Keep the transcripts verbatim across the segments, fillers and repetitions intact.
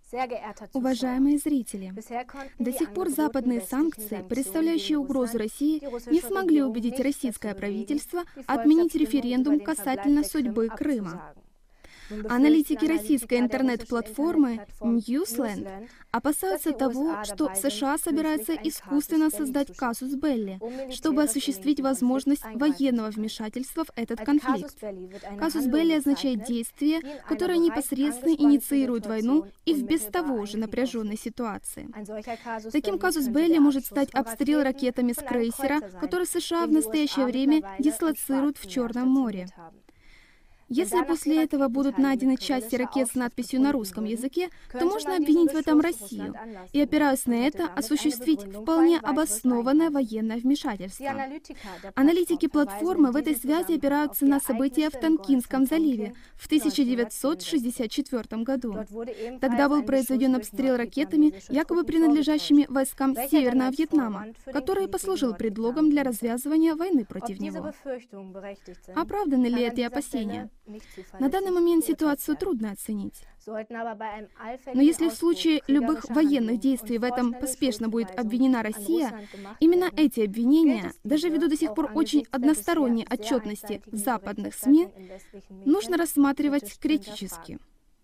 Уважаемые зрители, до сих пор западные санкции, представляющие угрозу России, не смогли убедить российское правительство отменить референдум касательно судьбы Крыма. Аналитики российской интернет-платформы Newsland опасаются того, что США собираются искусственно создать казус белли, чтобы осуществить возможность военного вмешательства в этот конфликт. Казус белли означает действие, которое непосредственно инициирует войну и в без того уже напряженной ситуации. Таким казус белли может стать обстрел ракетами с крейсера, который США в настоящее время дислоцируют в Черном море. Если после этого будут найдены части ракет с надписью на русском языке, то можно обвинить в этом Россию и, опираясь на это, осуществить вполне обоснованное военное вмешательство. Аналитики платформы в этой связи опираются на события в Тонкинском заливе в тысяча девятьсот шестьдесят четвёртом году. Тогда был произведен обстрел ракетами, якобы принадлежащими войскам Северного Вьетнама, который послужил предлогом для развязывания войны против него. Оправданы ли эти опасения? На данный момент ситуацию трудно оценить. Но если в случае любых военных действий в этом поспешно будет обвинена Россия, именно эти обвинения, даже ввиду до сих пор очень односторонней отчетности в западных СМИ, нужно рассматривать критически.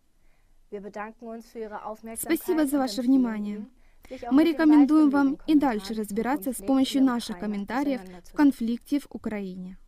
Спасибо за ваше внимание. Мы рекомендуем вам и дальше разбираться с помощью наших комментариев в конфликте в Украине.